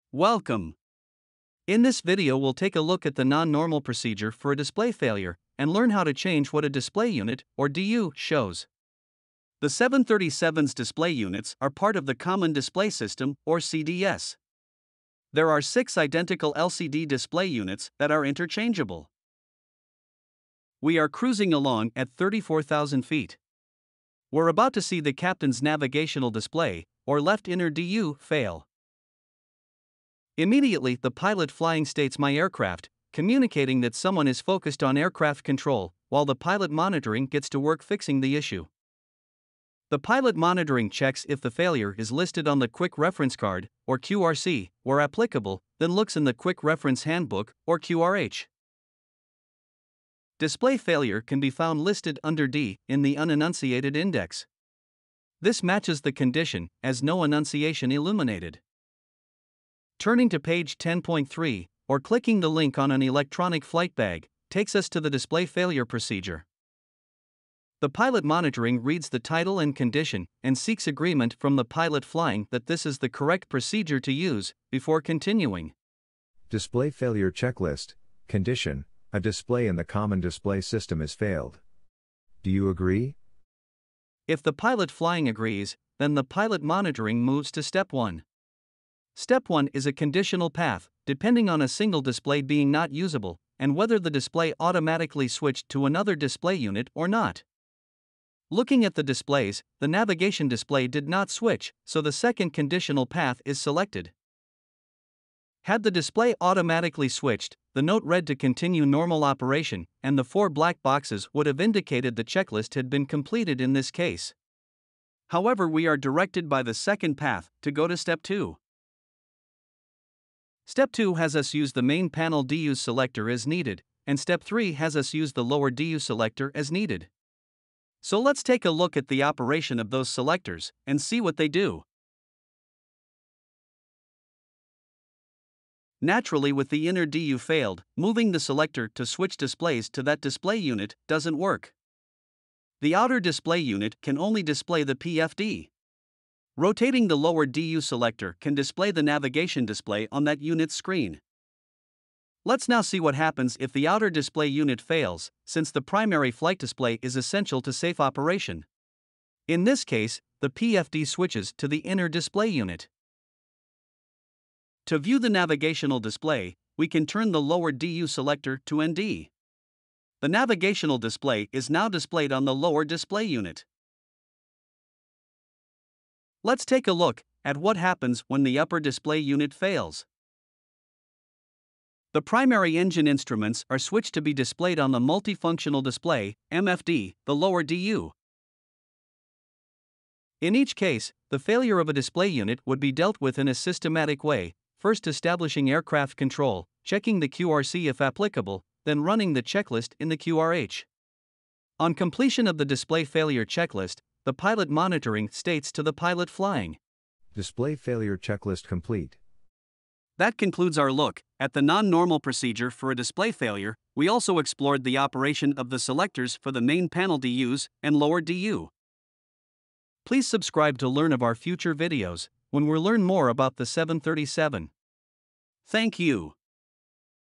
Welcome. In this video we'll take a look at the non-normal procedure for a display failure and learn how to change what a display unit, or DU, shows. The 737's display units are part of the Common Display System, or CDS. There are 6 identical LCD display units that are interchangeable. We are cruising along at 34,000 feet. We're about to see the captain's navigational display, or left inner DU, fail. Immediately, the pilot flying states "my aircraft," communicating that someone is focused on aircraft control, while the pilot monitoring gets to work fixing the issue. The pilot monitoring checks if the failure is listed on the Quick Reference Card, or QRC, where applicable, then looks in the Quick Reference Handbook, or QRH. Display failure can be found listed under D in the unenunciated index. This matches the condition, as no enunciation illuminated. Turning to page 10.3, or clicking the link on an electronic flight bag, takes us to the display failure procedure. The pilot monitoring reads the title and condition and seeks agreement from the pilot flying that this is the correct procedure to use, before continuing. Display failure checklist. Condition: a display in the Common Display System has failed. Do you agree? If the pilot flying agrees, then the pilot monitoring moves to step 1. Step 1 is a conditional path, depending on a single display being not usable, and whether the display automatically switched to another display unit or not. Looking at the displays, the navigation display did not switch, so the second conditional path is selected. Had the display automatically switched, the note read to continue normal operation, and the 4 black boxes would have indicated the checklist had been completed in this case. However, we are directed by the second path to go to step 2. Step 2 has us use the main panel DU selector as needed, and step 3 has us use the lower DU selector as needed. So let's take a look at the operation of those selectors and see what they do. Naturally, with the inner DU failed, moving the selector to switch displays to that display unit doesn't work. The outer display unit can only display the PFD. Rotating the lower DU selector can display the navigation display on that unit's screen. Let's now see what happens if the outer display unit fails, since the primary flight display is essential to safe operation. In this case, the PFD switches to the inner display unit. To view the navigational display, we can turn the lower DU selector to ND. The navigational display is now displayed on the lower display unit. Let's take a look at what happens when the upper display unit fails. The primary engine instruments are switched to be displayed on the multifunctional display, MFD, the lower DU. In each case, the failure of a display unit would be dealt with in a systematic way, first establishing aircraft control, checking the QRC if applicable, then running the checklist in the QRH. On completion of the display failure checklist, the pilot monitoring states to the pilot flying, Display failure checklist complete. That concludes our look at the non-normal procedure for a display failure. We also explored the operation of the selectors for the main panel DUs and lower DU. Please subscribe to learn of our future videos when we'll learn more about the 737. Thank you.